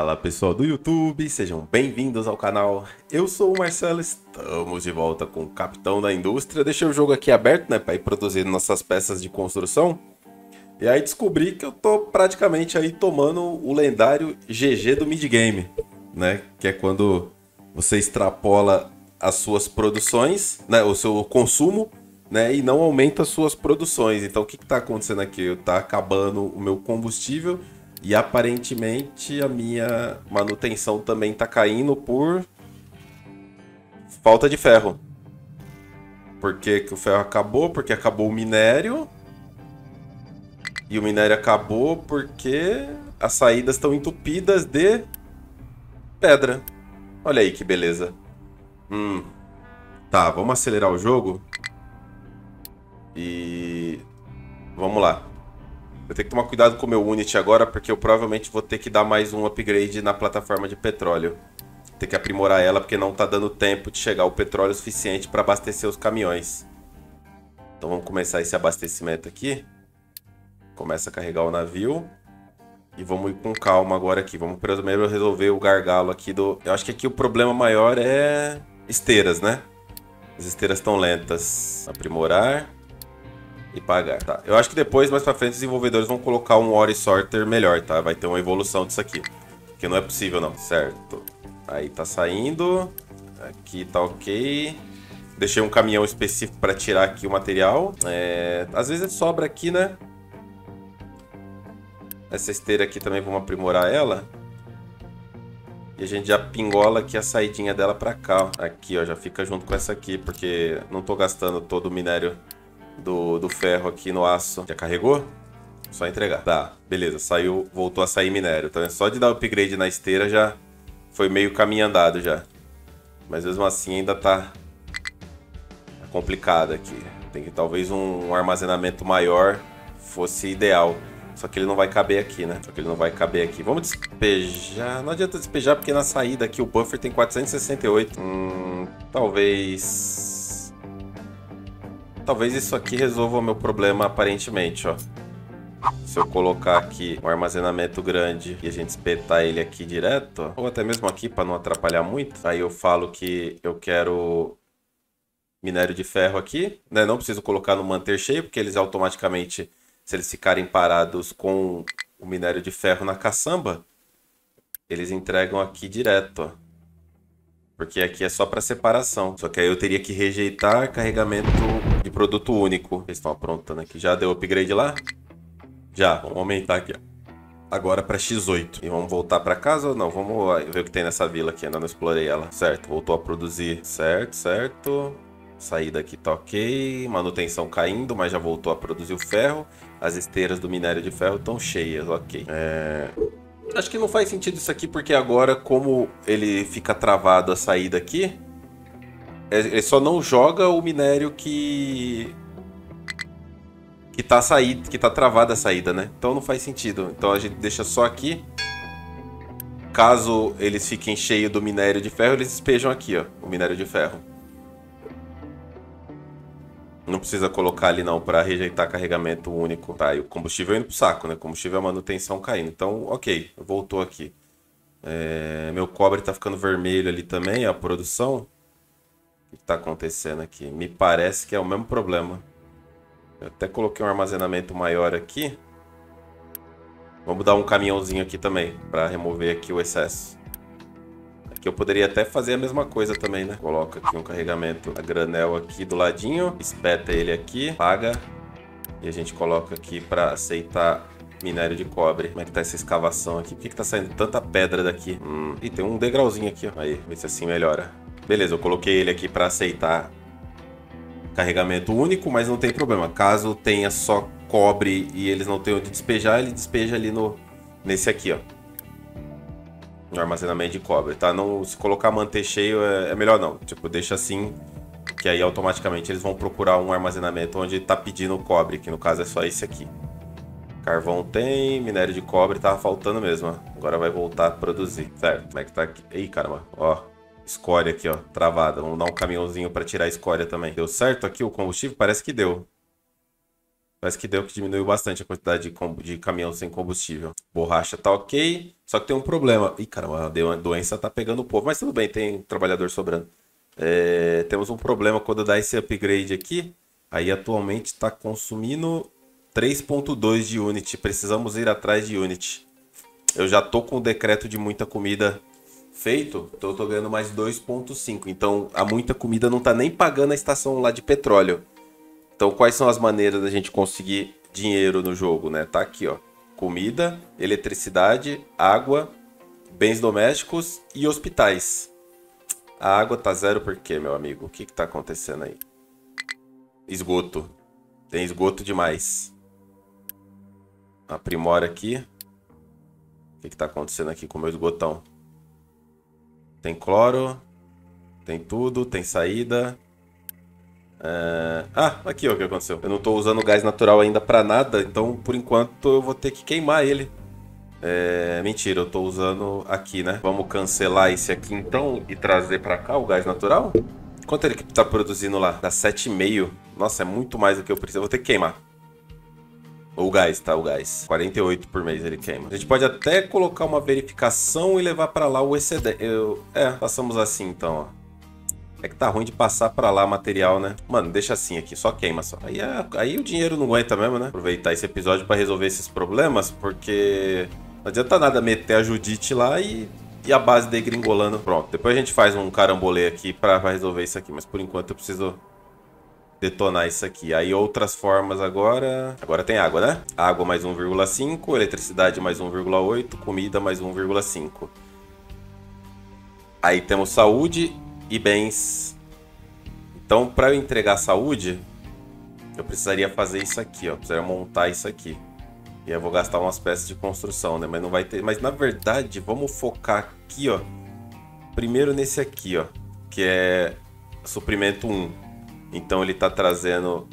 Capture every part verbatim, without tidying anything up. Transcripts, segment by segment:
Fala pessoal do YouTube, sejam bem-vindos ao canal. Eu sou o Marcelo, estamos de volta com o Capitão da Indústria. Deixei o jogo aqui aberto, né, para ir produzindo nossas peças de construção. E aí descobri que eu tô praticamente aí tomando o lendário G G do mid-game, né, que é quando você extrapola as suas produções, né, o seu consumo, né, e não aumenta as suas produções. Então o que que tá acontecendo aqui? Tá acabando o meu combustível. E aparentemente a minha manutenção também tá caindo por falta de ferro. Por que que o ferro acabou? Porque acabou o minério. E o minério acabou porque as saídas estão entupidas de pedra. Olha aí que beleza. Hum. Tá, vamos acelerar o jogo. E vamos lá. Eu tenho que tomar cuidado com o meu Unity agora, porque eu provavelmente vou ter que dar mais um upgrade na plataforma de petróleo. Tem que aprimorar ela, porque não tá dando tempo de chegar o petróleo suficiente para abastecer os caminhões. Então vamos começar esse abastecimento aqui. Começa a carregar o navio. E vamos ir com calma agora aqui. Vamos primeiro resolver o gargalo aqui do... Eu acho que aqui o problema maior é esteiras, né? As esteiras estão lentas. Aprimorar... e pagar, tá? Eu acho que depois, mais pra frente, os desenvolvedores vão colocar um Ore Sorter melhor, tá? Vai ter uma evolução disso aqui. Porque não é possível, não. Certo. Aí tá saindo. Aqui tá ok. Deixei um caminhão específico pra tirar aqui o material. É... Às vezes sobra aqui, né? Essa esteira aqui também, vamos aprimorar ela. E a gente já pingola aqui a saidinha dela pra cá, ó. Aqui, ó, já fica junto com essa aqui, porque não tô gastando todo o minério Do, do ferro aqui no aço. Já carregou? Só entregar. Tá, beleza. Saiu, voltou a sair minério. Então é só de dar upgrade na esteira já foi meio caminho andado já. Mas mesmo assim ainda tá complicado aqui. Tem que talvez um, um armazenamento maior fosse ideal. Só que ele não vai caber aqui, né? Só que ele não vai caber aqui. Vamos despejar. Não adianta despejar porque na saída aqui o buffer tem quatrocentos e sessenta e oito. Hum, talvez... Talvez isso aqui resolva o meu problema aparentemente, ó. Se eu colocar aqui um armazenamento grande e a gente espetar ele aqui direto, ó, ou até mesmo aqui para não atrapalhar muito, aí eu falo que eu quero minério de ferro aqui, né? Não preciso colocar no manter cheio, porque eles automaticamente, se eles ficarem parados com o minério de ferro na caçamba, eles entregam aqui direto, ó. Porque aqui é só para separação. Só que aí eu teria que rejeitar carregamento de produto único. Eles estão aprontando aqui. Já deu upgrade lá? Já. Vamos aumentar aqui, ó. Agora para X oito. E vamos voltar para casa ou não? Vamos ver o que tem nessa vila aqui. Ainda não explorei ela. Certo. Voltou a produzir. Certo, certo. Saída aqui tá ok. Manutenção caindo, mas já voltou a produzir o ferro. As esteiras do minério de ferro estão cheias. Ok. É... Acho que não faz sentido isso aqui, porque agora, como ele fica travado a saída aqui, ele só não joga o minério que que tá saída, que tá travada a saída, né? Então não faz sentido. Então a gente deixa só aqui. Caso eles fiquem cheios do minério de ferro, eles despejam aqui, ó, o minério de ferro. Não precisa colocar ali não para rejeitar carregamento único. Tá, e o combustível indo pro saco, né? Combustível é a manutenção caindo. Então, ok, voltou aqui. É, meu cobre tá ficando vermelho ali também, a produção. O que tá acontecendo aqui? Me parece que é o mesmo problema. Eu até coloquei um armazenamento maior aqui. Vamos dar um caminhãozinho aqui também, para remover aqui o excesso. Aqui eu poderia até fazer a mesma coisa também, né? Coloca aqui um carregamento a granel aqui do ladinho, espeta ele aqui, paga. E a gente coloca aqui para aceitar minério de cobre. Como é que tá essa escavação aqui? Por que que tá saindo tanta pedra daqui? Hum, e tem um degrauzinho aqui, ó. Aí, vê se assim melhora. Beleza, eu coloquei ele aqui para aceitar carregamento único, mas não tem problema. Caso tenha só cobre e eles não tenham onde despejar, ele despeja ali no, nesse aqui, ó. No armazenamento de cobre, tá? Não, se colocar manter cheio é, é melhor não. Tipo, deixa assim, que aí automaticamente eles vão procurar um armazenamento onde tá pedindo cobre, que no caso é só esse aqui. Carvão tem, minério de cobre tava faltando mesmo, ó. Agora vai voltar a produzir, certo? Como é que tá aqui? Ih, caramba, ó. Escória aqui, ó, travada. Vamos dar um caminhãozinho para tirar a escória também. Deu certo aqui o combustível? Parece que deu. Parece que deu que diminuiu bastante a quantidade de, de caminhão sem combustível. Borracha tá ok. Só que tem um problema. Ih, caramba, a doença tá pegando o povo. Mas tudo bem, tem trabalhador sobrando. É, temos um problema quando dá esse upgrade aqui. Aí atualmente está consumindo três ponto dois de unit. Precisamos ir atrás de unit. Eu já tô com o decreto de muita comida feito. Então eu tô ganhando mais dois ponto cinco. Então a muita comida não tá nem pagando a estação lá de petróleo. Então quais são as maneiras da gente conseguir dinheiro no jogo, né? Tá aqui, ó. Comida, eletricidade, água, bens domésticos e hospitais. A água tá zero por quê, meu amigo? O que que tá acontecendo aí? Esgoto. Tem esgoto demais. Aprimora aqui. O que que tá acontecendo aqui com o meu esgotão? Tem cloro. Tem tudo. Tem saída. É... Ah, aqui ó, o que aconteceu. Eu não tô usando gás natural ainda pra nada. Então, por enquanto, eu vou ter que queimar ele. É... Mentira, eu tô usando aqui, né? Vamos cancelar esse aqui então e trazer pra cá o gás natural? Quanto ele tá produzindo lá? Dá sete vírgula cinco. Nossa, é muito mais do que eu preciso. Eu vou ter que queimar. O gás, tá? O gás. quarenta e oito por mês ele queima. A gente pode até colocar uma verificação e levar pra lá o excedente. Eu... É, passamos assim então, ó. É que tá ruim de passar pra lá material, né? Mano, deixa assim aqui, só queima só. Aí, é... Aí o dinheiro não aguenta mesmo, né? Aproveitar esse episódio pra resolver esses problemas, porque não adianta nada meter a Judite lá e... E a base degringolando. Pronto, depois a gente faz um carambolê aqui pra, pra resolver isso aqui. Mas por enquanto eu preciso detonar isso aqui. Aí outras formas agora... Agora tem água, né? Água mais um vírgula cinco, eletricidade mais um vírgula oito, comida mais um vírgula cinco. Aí temos saúde e bens. Então, para eu entregar saúde, eu precisaria fazer isso aqui, ó. Precisaria montar isso aqui. E eu vou gastar umas peças de construção, né? Mas não vai ter... Mas na verdade, vamos focar aqui, ó. Primeiro nesse aqui, ó. Que é suprimento um. Então ele tá trazendo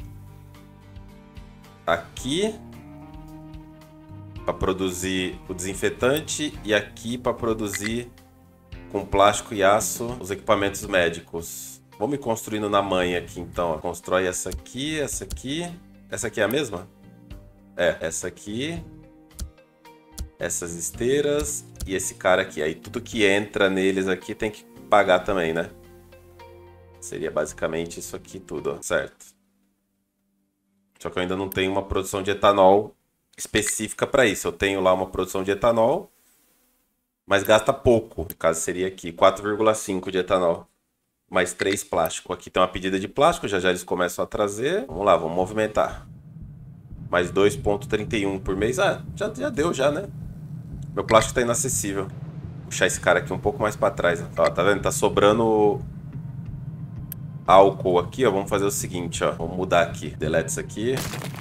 aqui para produzir o desinfetante e aqui para produzir com plástico e aço os equipamentos médicos. Vamos ir construindo na manha aqui então, ó. Constrói essa aqui, essa aqui. Essa aqui é a mesma? É, essa aqui. Essas esteiras e esse cara aqui. Aí tudo que entra neles aqui tem que pagar também, né? Seria basicamente isso aqui tudo, ó. Certo. Só que eu ainda não tenho uma produção de etanol específica para isso. Eu tenho lá uma produção de etanol, mas gasta pouco. No caso seria aqui, quatro vírgula cinco de etanol. Mais três plástico. Aqui tem uma pedida de plástico, já já eles começam a trazer. Vamos lá, vamos movimentar. Mais dois vírgula trinta e um por mês. Ah, já, já deu já, né? Meu plástico está inacessível. Vou puxar esse cara aqui um pouco mais para trás. Ó, tá vendo? Tá sobrando álcool aqui, ó. Vamos fazer o seguinte, ó. Vamos mudar aqui. Delete isso aqui.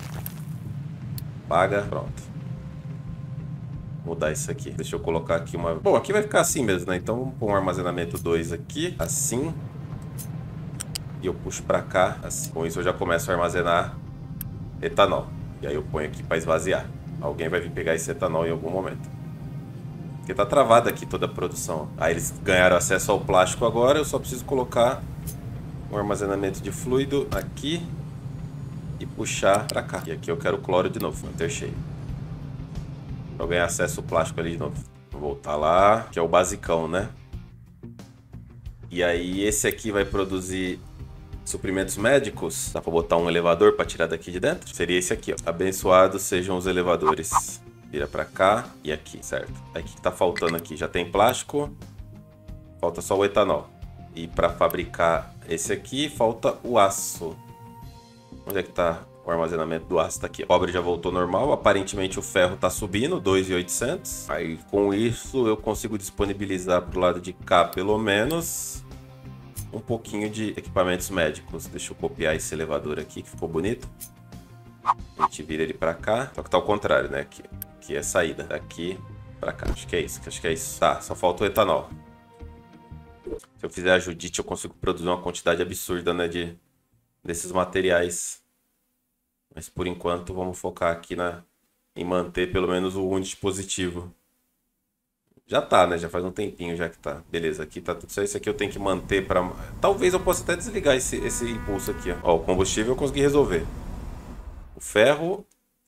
Apaga. Pronto. Vou mudar isso aqui. Deixa eu colocar aqui uma... Bom, aqui vai ficar assim mesmo, né? Então vamos pôr um armazenamento dois aqui. Assim. E eu puxo para cá. Assim. Com isso eu já começo a armazenar etanol. E aí eu ponho aqui para esvaziar. Alguém vai vir pegar esse etanol em algum momento. Porque tá travada aqui toda a produção. Aí eles ganharam acesso ao plástico agora. Eu só preciso colocar um armazenamento de fluido aqui e puxar para cá. E aqui eu quero cloro de novo, manter cheio. Para eu ganhar acesso ao plástico ali de novo. Vou voltar lá, que é o basicão, né? E aí esse aqui vai produzir suprimentos médicos. Dá para botar um elevador para tirar daqui de dentro? Seria esse aqui, ó. Abençoados sejam os elevadores. Vira para cá e aqui, certo? Aí o que tá faltando aqui? Já tem plástico. Falta só o etanol. E para fabricar esse aqui, falta o aço. Onde é que tá o armazenamento do aço? Tá aqui. O cobre já voltou normal. Aparentemente o ferro tá subindo, dois mil e oitocentos. Aí com isso eu consigo disponibilizar pro lado de cá pelo menos um pouquinho de equipamentos médicos. Deixa eu copiar esse elevador aqui que ficou bonito. A gente vira ele para cá. Só que tá ao contrário, né? Aqui, aqui é saída. Daqui para cá. Acho que é isso. Acho que é isso. Tá, só falta o etanol. Se eu fizer a Judite, eu consigo produzir uma quantidade absurda, né, de, desses materiais. Mas por enquanto, vamos focar aqui na, em manter pelo menos o unit positivo. Já tá, né? Já faz um tempinho já que tá. Beleza, aqui tá tudo certo. Isso aqui eu tenho que manter para... Talvez eu possa até desligar esse, esse impulso aqui, ó. Ó, o combustível eu consegui resolver. O ferro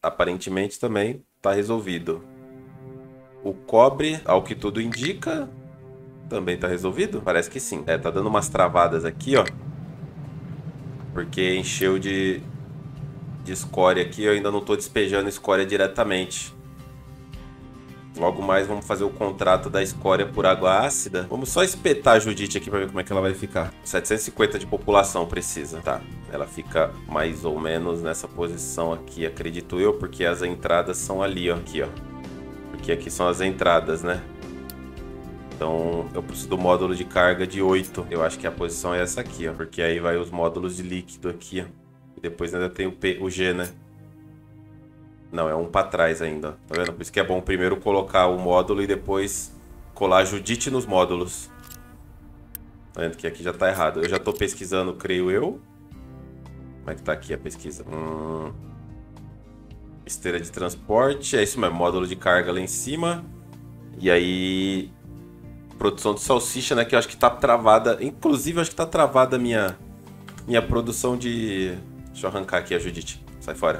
aparentemente também tá resolvido. O cobre, ao que tudo indica, também tá resolvido? Parece que sim. É, tá dando umas travadas aqui, ó. Porque encheu de, de escória aqui. Eu ainda não tô despejando escória diretamente. Logo mais vamos fazer o contrato da escória por água ácida. Vamos só espetar a Judite aqui pra ver como é que ela vai ficar. setecentos e cinquenta de população precisa. Tá, ela fica mais ou menos nessa posição aqui, acredito eu. Porque as entradas são ali, ó. Aqui, ó. Porque aqui são as entradas, né? Então eu preciso do módulo de carga de oito. Eu acho que a posição é essa aqui, ó. Porque aí vai os módulos de líquido aqui, ó. E depois ainda tem o, P, o G, né? Não, é um pra trás ainda, ó. Tá vendo? Por isso que é bom primeiro colocar o módulo e depois colar a Judite nos módulos. Tá vendo que aqui já tá errado. Eu já tô pesquisando, creio eu. Como é que tá aqui a pesquisa? Hum... Esteira de transporte, é isso mesmo, módulo de carga lá em cima. E aí, produção de salsicha, né, que eu acho que tá travada. Inclusive, eu acho que tá travada a minha, minha produção de... Deixa eu arrancar aqui a Judite, sai fora.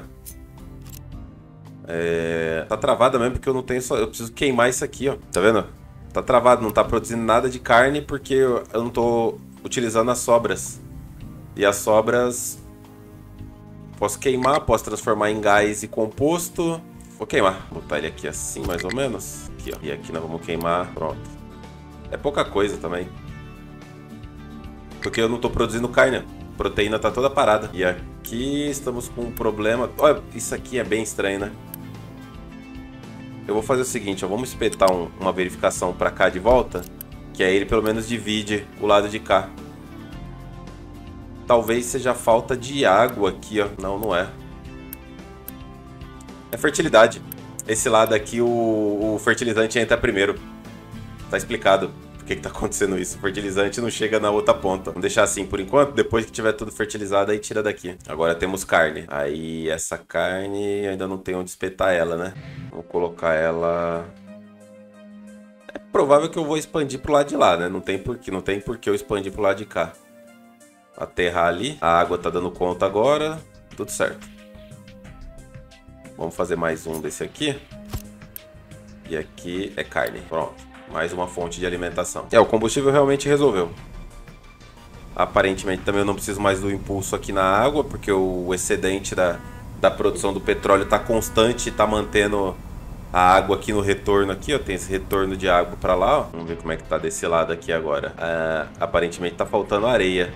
É... Tá travada mesmo porque eu não tenho só... Eu preciso queimar isso aqui, ó, tá vendo? Tá travado, não tá produzindo nada de carne porque eu não tô utilizando as sobras. E as sobras... Posso queimar, posso transformar em gás e composto. Vou queimar. Vou botar ele aqui assim, mais ou menos. Aqui, ó. E aqui nós vamos queimar. Pronto. É pouca coisa também. Porque eu não tô produzindo carne. A proteína tá toda parada. E aqui estamos com um problema. Olha, isso aqui é bem estranho, né? Eu vou fazer o seguinte, ó. Vamos espetar um, uma verificação pra cá de volta. Que aí ele pelo menos divide o lado de cá. Talvez seja falta de água aqui, ó. Não, não é. É fertilidade. Esse lado aqui, o, o fertilizante entra primeiro. Tá explicado por que que tá acontecendo isso. O fertilizante não chega na outra ponta. Vamos deixar assim por enquanto. Depois que tiver tudo fertilizado, aí tira daqui. Agora temos carne. Aí essa carne ainda não tem onde espetar ela, né? Vamos colocar ela... É provável que eu vou expandir pro lado de lá, né? Não tem porquê, não tem porquê eu expandir pro lado de cá. Aterrar ali. A água tá dando conta agora. Tudo certo. Vamos fazer mais um desse aqui. E aqui é carne. Pronto. Mais uma fonte de alimentação. É, o combustível realmente resolveu. Aparentemente também eu não preciso mais do impulso aqui na água, porque o excedente da, da produção do petróleo tá constante e tá mantendo a água aqui no retorno aqui, ó. Tem esse retorno de água pra lá, ó. Vamos ver como é que tá desse lado aqui agora. Ah, aparentemente tá faltando areia.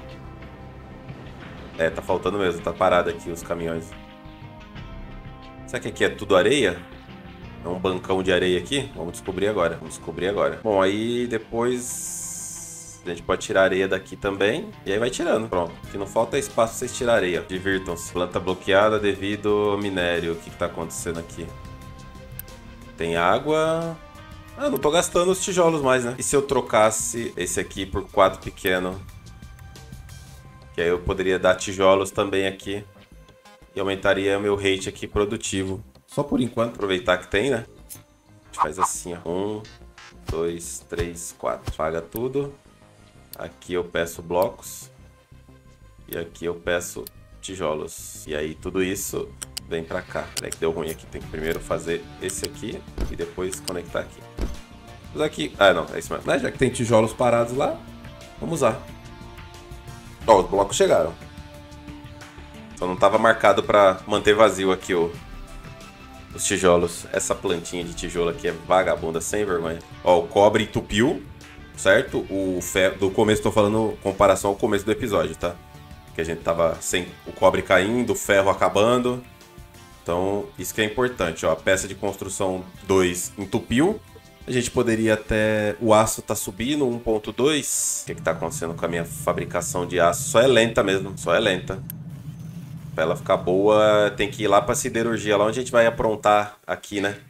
É, tá faltando mesmo, tá parado aqui os caminhões. Será que aqui é tudo areia? É um bancão de areia aqui? Vamos descobrir agora, vamos descobrir agora. Bom, aí depois a gente pode tirar areia daqui também. E aí vai tirando, pronto. O que não falta é espaço pra vocês tirar areia. Divirtam-se. Planta bloqueada devido ao minério. O que que tá acontecendo aqui? Tem água... Ah, não tô gastando os tijolos mais, né? E se eu trocasse esse aqui por quatro pequeno? Que aí eu poderia dar tijolos também aqui. E aumentaria meu rate aqui produtivo. Só por enquanto. Aproveitar que tem, né? A gente faz assim, ó. Um, dois, três, quatro. Paga tudo. Aqui eu peço blocos. E aqui eu peço tijolos. E aí tudo isso vem pra cá. Peraí que deu ruim aqui. Tem que primeiro fazer esse aqui. E depois conectar aqui. Vamos aqui. Ah, não. É isso mesmo. Né? Já que tem tijolos parados lá, vamos usar. Ó, os blocos chegaram. Só não estava marcado para manter vazio aqui o, os tijolos. Essa plantinha de tijolo aqui é vagabunda, sem vergonha. Ó, o cobre entupiu, certo? O ferro, do começo, estou falando em comparação ao começo do episódio, tá? Que a gente tava sem o cobre caindo, o ferro acabando. Então, isso que é importante, ó. A peça de construção dois entupiu. A gente poderia até... O aço tá subindo, um ponto dois. O que que tá acontecendo com a minha fabricação de aço? Só é lenta mesmo, só é lenta. Pra ela ficar boa, tem que ir lá pra siderurgia, lá onde a gente vai aprontar aqui, né?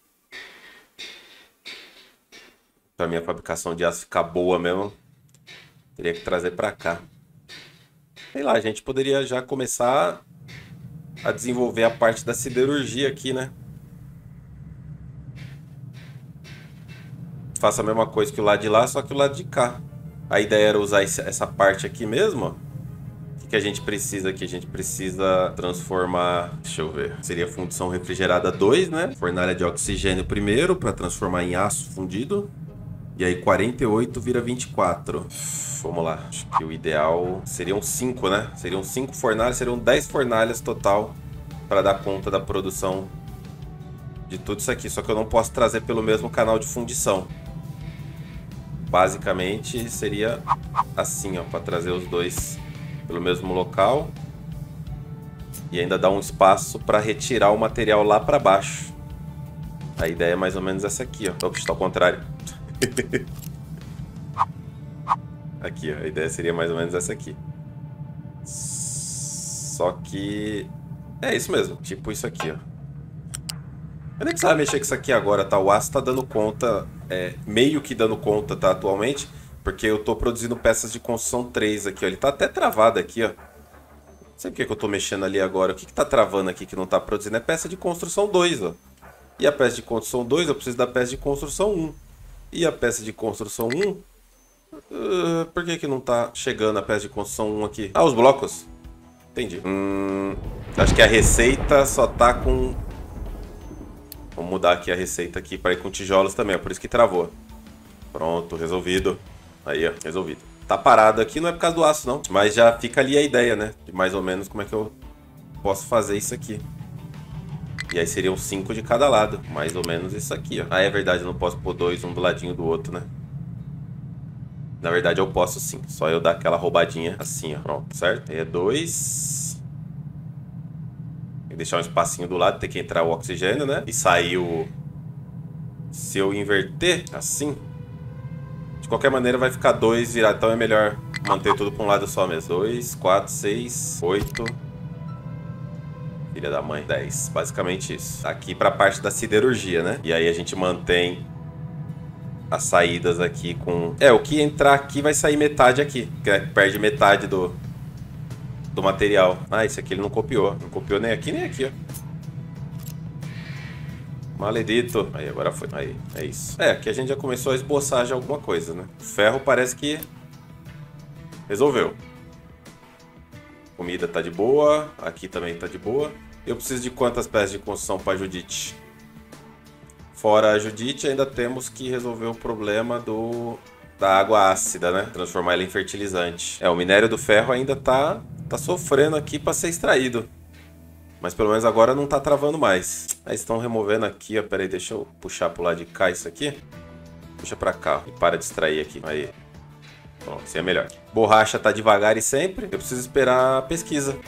Pra minha fabricação de aço ficar boa mesmo, teria que trazer pra cá. Sei lá, a gente poderia já começar a desenvolver a parte da siderurgia aqui, né? Faça a mesma coisa que o lado de lá, só que o lado de cá. A ideia era usar essa parte aqui mesmo, ó. O que a gente precisa aqui? A gente precisa transformar... Deixa eu ver. Seria fundição refrigerada dois, né? Fornalha de oxigênio primeiro, para transformar em aço fundido. E aí quarenta e oito vira vinte e quatro. Vamos lá. Acho que o ideal seriam cinco, né? Seriam cinco fornalhas, seriam dez fornalhas total para dar conta da produção de tudo isso aqui. Só que eu não posso trazer pelo mesmo canal de fundição. Basicamente seria assim, ó, para trazer os dois pelo mesmo local e ainda dar um espaço para retirar o material lá para baixo. A ideia é mais ou menos essa aqui, ó. Opa, está ao contrário. Aqui, ó. A ideia seria mais ou menos essa aqui. Só que é isso mesmo, tipo isso aqui, ó. Eu nem precisava mexer com isso aqui agora, tá? O aço tá dando conta, é, meio que dando conta, tá, atualmente, porque eu tô produzindo peças de construção três aqui, ó. Ele tá até travado aqui, ó. Não sei por que que eu tô mexendo ali agora. O que que tá travando aqui que não tá produzindo? É peça de construção dois, ó. E a peça de construção dois, eu preciso da peça de construção um. E a peça de construção um... Uh, por que que não tá chegando a peça de construção um aqui? Ah, os blocos. Entendi. Hum, acho que a receita só tá com... Vamos mudar aqui a receita aqui para ir com tijolos também, é por isso que travou. Pronto, resolvido. Aí, ó, resolvido. Tá parado aqui, não é por causa do aço, não. Mas já fica ali a ideia, né? De mais ou menos como é que eu posso fazer isso aqui. E aí seriam cinco de cada lado. Mais ou menos isso aqui, ó. Ah, é verdade, eu não posso pôr dois, um do ladinho do outro, né? Na verdade, eu posso sim. Só eu dar aquela roubadinha assim, ó. Pronto, certo? Aí é dois... Deixar um espacinho do lado, tem que entrar o oxigênio, né? E sair o... Se eu inverter assim, de qualquer maneira vai ficar dois virado. Então é melhor manter tudo para um lado só mesmo. dois, quatro, seis, oito... Filha da mãe, dez. Basicamente isso. Aqui para a parte da siderurgia, né? E aí a gente mantém as saídas aqui com... É, o que entrar aqui vai sair metade aqui. Que perde metade do... do material. Ah, esse aqui ele não copiou. Não copiou nem aqui, nem aqui, ó. Maledito. Aí, agora foi. Aí, é isso. É, aqui a gente já começou a esboçar já alguma coisa, né? O ferro parece que resolveu. Comida tá de boa. Aqui também tá de boa. Eu preciso de quantas peças de construção para Judite? Fora a Judite, ainda temos que resolver o problema do... da água ácida, né? Transformar ela em fertilizante. É, o minério do ferro ainda tá... Tá sofrendo aqui para ser extraído. Mas pelo menos agora não tá travando mais. Aí estão removendo aqui, ó. Pera aí, deixa eu puxar pro lado de cá isso aqui. Puxa pra cá, ó. E para de extrair aqui. Aí. Pronto, assim é melhor. Borracha tá devagar e sempre. Eu preciso esperar a pesquisa.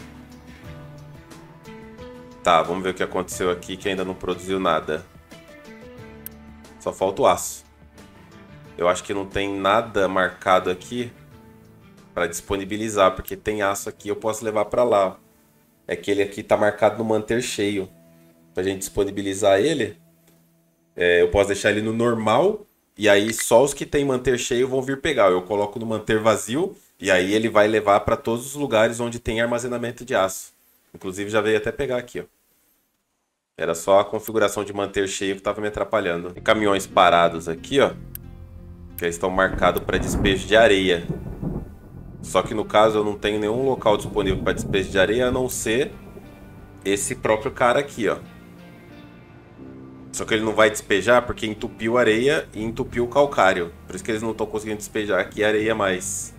Tá, vamos ver o que aconteceu aqui que ainda não produziu nada. Só falta o aço. Eu acho que não tem nada marcado aqui para disponibilizar, porque tem aço aqui, eu posso levar para lá. É que ele aqui tá marcado no manter cheio. Pra gente disponibilizar ele, é, eu posso deixar ele no normal, e aí só os que tem manter cheio vão vir pegar. Eu coloco no manter vazio, e aí ele vai levar para todos os lugares onde tem armazenamento de aço. Inclusive já veio até pegar aqui, ó. Era só a configuração de manter cheio que tava me atrapalhando. Tem caminhões parados aqui, ó, que eles estão marcados para despejo de areia. Só que no caso eu não tenho nenhum local disponível para despejo de areia, a não ser esse próprio cara aqui, ó. Só que ele não vai despejar porque entupiu a areia e entupiu o calcário. Por isso que eles não estão conseguindo despejar aqui areia mais.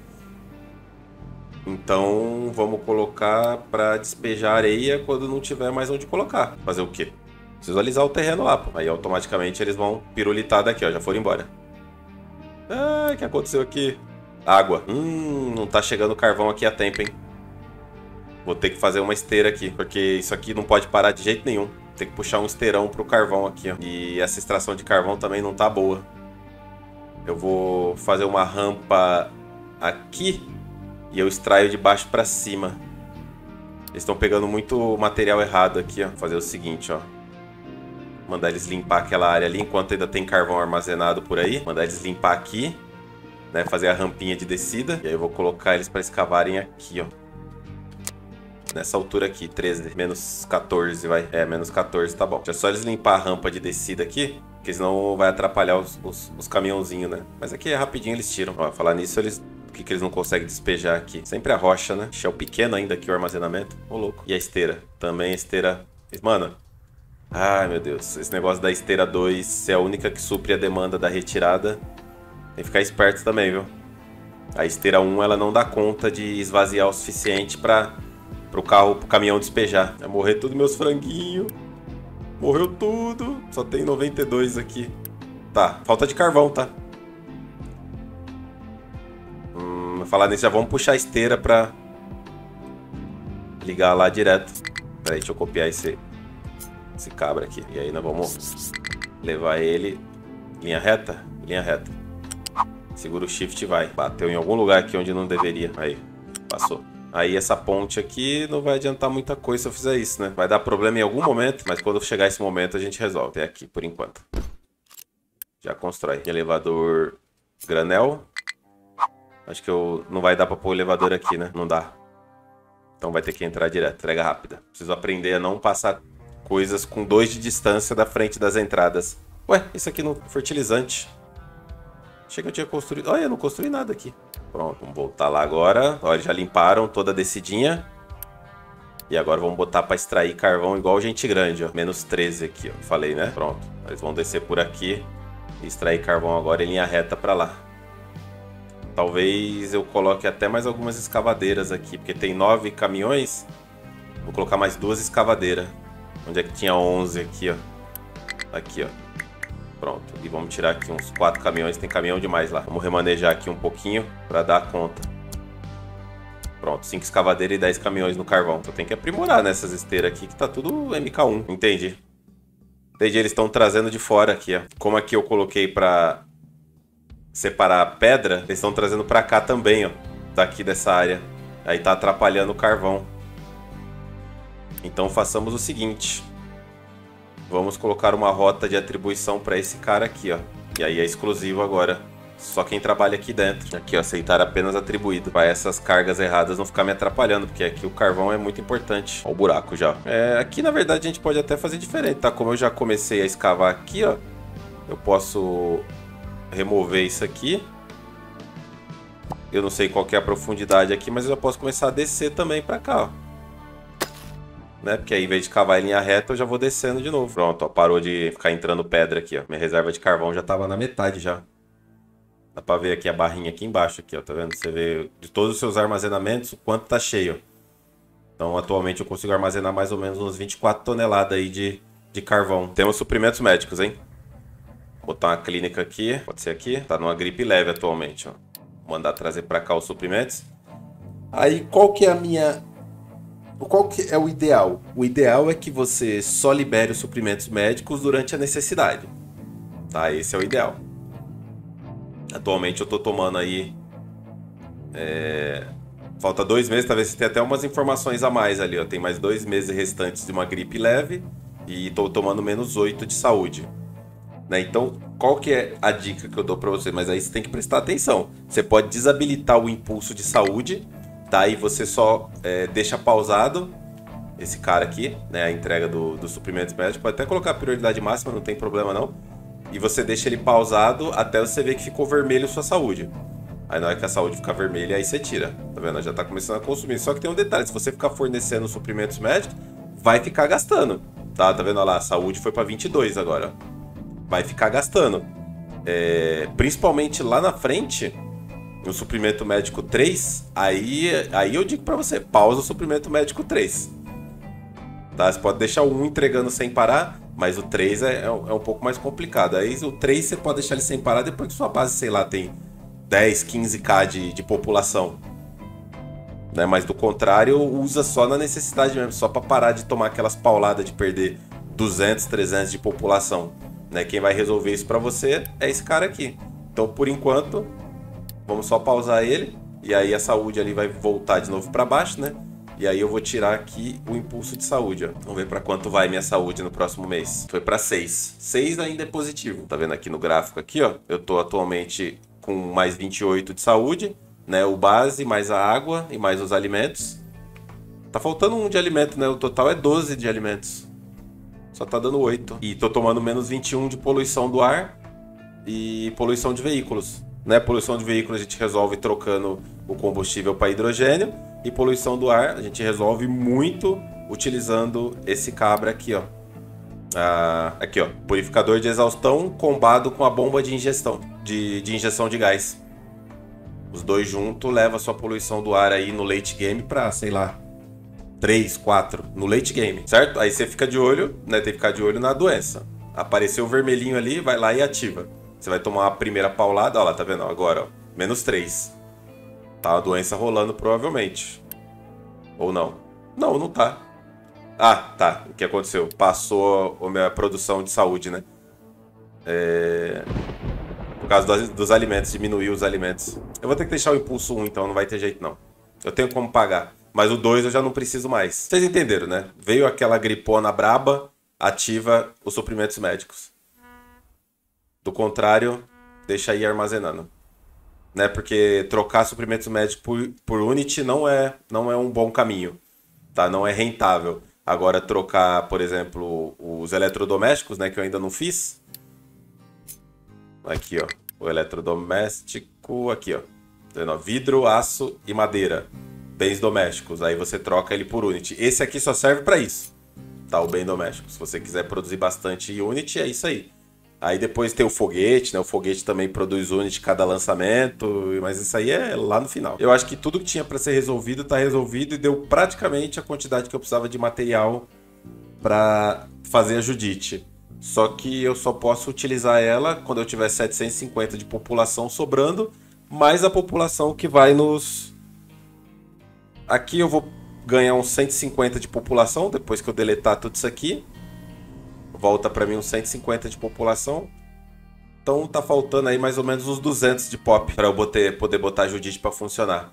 Então vamos colocar para despejar areia quando não tiver mais onde colocar. Fazer o quê? Preciso alisar o terreno lá, pô. Aí automaticamente eles vão pirulitar daqui, ó. Já foram embora. Ah, o que aconteceu aqui? Água. Hum, não tá chegando carvão aqui a tempo, hein? Vou ter que fazer uma esteira aqui, porque isso aqui não pode parar de jeito nenhum. Tem que puxar um esteirão pro carvão aqui, ó. E essa extração de carvão também não tá boa. Eu vou fazer uma rampa aqui e eu extraio de baixo pra cima. Eles estão pegando muito material errado aqui, ó. Vou fazer o seguinte, ó. Mandar eles limpar aquela área ali enquanto ainda tem carvão armazenado por aí. Mandar eles limpar aqui, né, fazer a rampinha de descida. E aí eu vou colocar eles para escavarem aqui, ó. Nessa altura aqui, treze, menos quatorze, vai. É, menos quatorze, tá bom. É só eles limpar a rampa de descida aqui, porque senão vai atrapalhar os, os, os caminhãozinhos, né? Mas aqui é rapidinho, eles tiram. Ó, falar nisso, eles Por que, que eles não conseguem despejar aqui? Sempre a rocha, né? É o pequeno ainda aqui o armazenamento. Ô, louco. E a esteira? Também a esteira... Mano... Ai, meu Deus. Esse negócio da esteira dois é a única que supre a demanda da retirada. Tem que ficar esperto também, viu? A esteira um, ela não dá conta de esvaziar o suficiente para o carro, pro caminhão despejar. Vai morrer tudo meus franguinhos. Morreu tudo. Só tem noventa e dois aqui. Tá, falta de carvão, tá? Hum, falar nisso, já vamos puxar a esteira pra ligar lá direto. Peraí, deixa eu copiar esse, esse cabra aqui. E aí nós vamos levar ele linha reta? Linha reta. Segura o shift e vai. Bateu em algum lugar aqui onde não deveria. Aí, passou. Aí essa ponte aqui não vai adiantar muita coisa se eu fizer isso, né? Vai dar problema em algum momento, mas quando chegar esse momento a gente resolve. Até aqui, por enquanto. Já constrói. Elevador granel. Acho que eu... não vai dar pra pôr o elevador aqui, né? Não dá. Então vai ter que entrar direto. Entrega rápida. Preciso aprender a não passar coisas com dois de distância da frente das entradas. Ué, isso aqui no fertilizante. Achei que eu tinha construído... Olha, eu não construí nada aqui. Pronto, vamos voltar lá agora. Olha, já limparam toda a descidinha. E agora vamos botar para extrair carvão igual gente grande, ó. Menos treze aqui, ó. Falei, né? Pronto. Eles vão descer por aqui e extrair carvão agora em linha reta para lá. Talvez eu coloque até mais algumas escavadeiras aqui, porque tem nove caminhões. Vou colocar mais duas escavadeiras. Onde é que tinha onze aqui, ó? Aqui, ó. Pronto, e vamos tirar aqui uns quatro caminhões, tem caminhão demais lá. Vamos remanejar aqui um pouquinho para dar conta. Pronto, cinco escavadeiras e dez caminhões no carvão. Então tem que aprimorar nessas esteiras aqui, que tá tudo M K um, entendi. Entendi, eles estão trazendo de fora aqui, ó. Como aqui eu coloquei para separar a pedra, eles estão trazendo para cá também, ó. Daqui dessa área. Aí tá atrapalhando o carvão. Então façamos o seguinte... Vamos colocar uma rota de atribuição para esse cara aqui, ó. E aí é exclusivo agora. Só quem trabalha aqui dentro. Aqui, ó, aceitar apenas atribuído. Para essas cargas erradas não ficar me atrapalhando, porque aqui o carvão é muito importante. Ó o buraco já. É, aqui, na verdade, a gente pode até fazer diferente, tá? Como eu já comecei a escavar aqui, ó. Eu posso remover isso aqui. Eu não sei qual que é a profundidade aqui, mas eu já posso começar a descer também para cá, ó. Né? Porque aí, em vez de cavar em linha reta, eu já vou descendo de novo. Pronto, ó, parou de ficar entrando pedra aqui, ó. Minha reserva de carvão já tava na metade já. Dá pra ver aqui a barrinha aqui embaixo, aqui, ó. Tá vendo? Você vê de todos os seus armazenamentos o quanto tá cheio. Então, atualmente, eu consigo armazenar mais ou menos uns vinte e quatro toneladas aí de, de carvão. Temos suprimentos médicos, hein? Vou botar uma clínica aqui. Pode ser aqui. Tá numa gripe leve atualmente, ó. Vou mandar trazer pra cá os suprimentos. Aí, qual que é a minha... Qual que é o ideal? O ideal é que você só libere os suprimentos médicos durante a necessidade. Tá? Esse é o ideal. Atualmente eu tô tomando aí... É... Falta dois meses, talvez você tenha até umas informações a mais ali, ó. Tem mais dois meses restantes de uma gripe leve e tô tomando menos oito de saúde. Né? Então, qual que é a dica que eu dou pra você? Mas aí você tem que prestar atenção. Você pode desabilitar o impulso de saúde... Tá, e você só é, deixa pausado esse cara aqui, né? A entrega do, dos suprimentos médicos. Pode até colocar a prioridade máxima, não tem problema não. E você deixa ele pausado até você ver que ficou vermelho sua saúde. Aí na hora que a saúde ficar vermelha, aí você tira. Tá vendo? Já tá começando a consumir. Só que tem um detalhe, se você ficar fornecendo suprimentos médicos, vai ficar gastando. Tá, tá vendo? Olha lá, a saúde foi pra vinte e dois agora. Vai ficar gastando. É, principalmente lá na frente... No suprimento médico três, aí, aí eu digo pra você, pausa o suprimento médico três. Tá? Você pode deixar o um entregando sem parar, mas o três é, é um pouco mais complicado. Aí o três você pode deixar ele sem parar depois que sua base, sei lá, tem dez, quinze mil de, de população. Né? Mas do contrário, usa só na necessidade mesmo, só pra parar de tomar aquelas pauladas de perder duzentos, trezentos de população. Né? Quem vai resolver isso pra você é esse cara aqui. Então, por enquanto... Vamos só pausar ele. E aí a saúde ali vai voltar de novo para baixo, né? E aí eu vou tirar aqui o impulso de saúde, ó. Vamos ver para quanto vai minha saúde no próximo mês. Foi para seis. seis ainda é positivo. Tá vendo aqui no gráfico aqui, ó? Eu tô atualmente com mais vinte e oito de saúde, né? O base, mais a água e mais os alimentos. Tá faltando um de alimento, né? O total é doze de alimentos. Só tá dando oito. E tô tomando menos vinte e um de poluição do ar e poluição de veículos. né? Poluição de veículo a gente resolve trocando o combustível para hidrogênio. E poluição do ar a gente resolve muito utilizando esse cabra aqui, ó. Ah, aqui, ó. Purificador de exaustão combado com a bomba de ingestão, de, de injeção de gás. Os dois juntos levam a sua poluição do ar aí no late game para, sei lá, três, quatro no late game, certo? Aí você fica de olho, né? Tem que ficar de olho na doença. Apareceu o vermelhinho ali, vai lá e ativa. Você vai tomar a primeira paulada, ó lá, tá vendo? Agora, ó, menos três. Tá a doença rolando provavelmente. Ou não? Não, não tá. Ah, tá. O que aconteceu? Passou a minha produção de saúde, né? É... Por causa dos, dos alimentos, diminuiu os alimentos. Eu vou ter que deixar o impulso um, então não vai ter jeito não. Eu tenho como pagar. Mas o dois eu já não preciso mais. Vocês entenderam, né? Veio aquela gripona braba, ativa os suprimentos médicos. Do contrário, deixa aí armazenando. Né? Porque trocar suprimentos médicos por, por Unity não é, não é um bom caminho. Tá? Não é rentável. Agora, trocar, por exemplo, os eletrodomésticos, né? Que eu ainda não fiz. Aqui, ó. O eletrodoméstico, aqui, ó. Vidro, aço e madeira. Bens domésticos. Aí você troca ele por Unity. Esse aqui só serve para isso. Tá? O bem doméstico. Se você quiser produzir bastante Unity, é isso aí. Aí depois tem o foguete, né? O foguete também produz Unity cada lançamento, mas isso aí é lá no final. Eu acho que tudo que tinha para ser resolvido tá resolvido e deu praticamente a quantidade que eu precisava de material para fazer a Judite. Só que eu só posso utilizar ela quando eu tiver setecentos e cinquenta de população sobrando, mais a população que vai nos... Aqui eu vou ganhar uns cento e cinquenta de população depois que eu deletar tudo isso aqui. Volta para mim uns cento e cinquenta de população. Então tá faltando aí mais ou menos uns duzentos de pop para eu botar, poder botar a Judite para funcionar.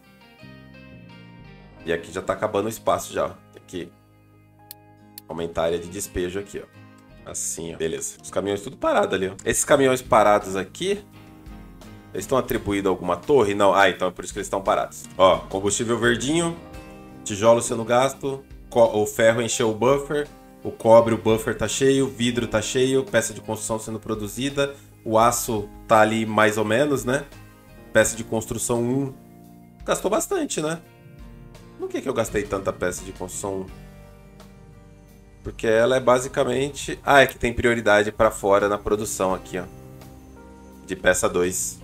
E aqui já tá acabando o espaço já. Aqui. Aumentar a área de despejo aqui, ó. Assim, ó. Beleza. Os caminhões tudo parado ali, ó. Esses caminhões parados aqui, eles estão atribuídos a alguma torre? Não. Ah, então é por isso que eles estão parados. Ó, combustível verdinho, tijolo sendo gasto, o ferro encheu o buffer. O cobre, o buffer tá cheio, o vidro tá cheio, peça de construção sendo produzida, o aço tá ali mais ou menos, né? Peça de construção um. Gastou bastante, né? Por que que eu gastei tanta peça de construção um? Porque ela é basicamente... Ah, é que tem prioridade para fora na produção aqui, ó. De peça dois.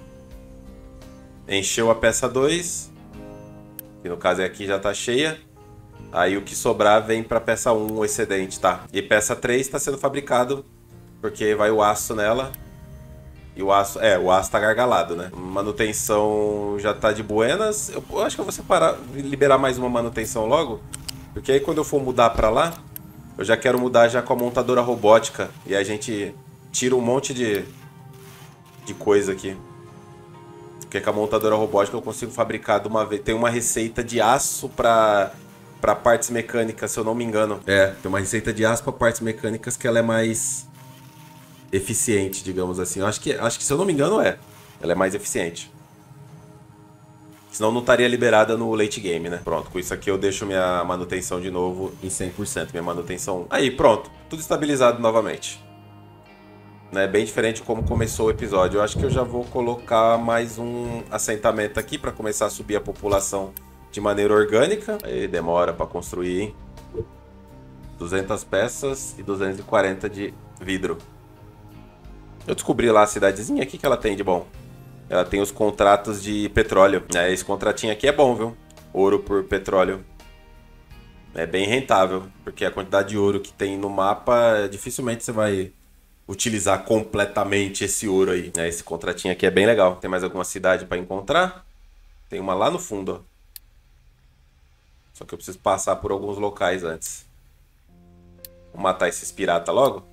Encheu a peça dois, que no caso é aqui, já tá cheia. Aí o que sobrar vem para peça um, o excedente, tá? E peça três está sendo fabricado, porque vai o aço nela. E o aço, é, o aço tá gargalado, né? Manutenção já tá de buenas. Eu, eu acho que eu vou separar, liberar mais uma manutenção logo. Porque aí quando eu for mudar para lá, eu já quero mudar já com a montadora robótica. E aí a gente tira um monte de, de coisa aqui. Porque com a montadora robótica eu consigo fabricar de uma vez. Tem uma receita de aço para... para partes mecânicas, se eu não me engano. É, tem uma receita de aço para partes mecânicas que ela é mais eficiente, digamos assim. Eu acho que, acho que, se eu não me engano, é. Ela é mais eficiente. Senão não estaria liberada no late game, né? Pronto, com isso aqui eu deixo minha manutenção de novo em cem por cento. Minha manutenção... Aí, pronto. Tudo estabilizado novamente. Né? Bem diferente de como começou o episódio. Eu acho que eu já vou colocar mais um assentamento aqui para começar a subir a população de maneira orgânica. Aí demora para construir, hein? duzentas peças e duzentos e quarenta de vidro. Eu descobri lá a cidadezinha aqui que ela tem de bom. Ela tem os contratos de petróleo. É, esse contratinho aqui é bom, viu? Ouro por petróleo. É bem rentável, porque a quantidade de ouro que tem no mapa, dificilmente você vai utilizar completamente esse ouro aí. É, esse contratinho aqui é bem legal. Tem mais alguma cidade para encontrar? Tem uma lá no fundo, ó. Só que eu preciso passar por alguns locais antes. Vou matar esses piratas logo.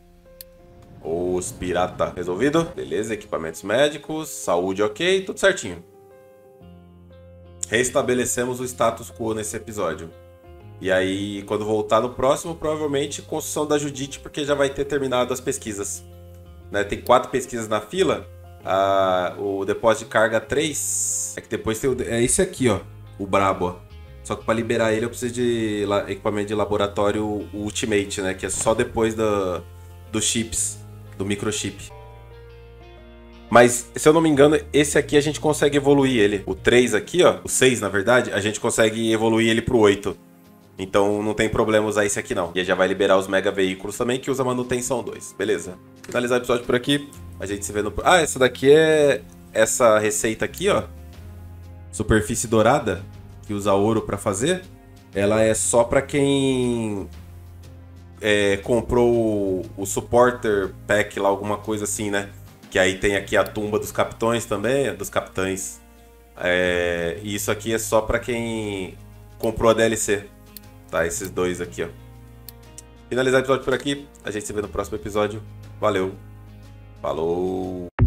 Os piratas resolvido. Beleza, equipamentos médicos. Saúde ok, tudo certinho. Restabelecemos o status quo nesse episódio. E aí, quando voltar no próximo, provavelmente construção da Judite, porque já vai ter terminado as pesquisas. Né? Tem quatro pesquisas na fila. Ah, o depósito de carga três. É que depois tem o... É esse aqui, ó. O brabo, ó. Só que para liberar ele eu preciso de equipamento de laboratório Ultimate, né? Que é só depois do, dos chips, do microchip. Mas, se eu não me engano, esse aqui a gente consegue evoluir ele. O três aqui, ó, o seis, na verdade, a gente consegue evoluir ele pro oito. Então não tem problema usar esse aqui não. E já vai liberar os mega veículos também, que usa manutenção dois. Beleza. Finalizar o episódio por aqui. A gente se vê no... Ah, essa daqui é... Essa receita aqui, ó. Superfície dourada, que usa ouro pra fazer. Ela é só pra quem... É, comprou o, o Supporter Pack lá, alguma coisa assim, né? Que aí tem aqui a tumba dos capitães também, dos capitães. É, e isso aqui é só pra quem comprou a D L C. Tá, esses dois aqui, ó. Finalizar o episódio por aqui. A gente se vê no próximo episódio. Valeu. Falou.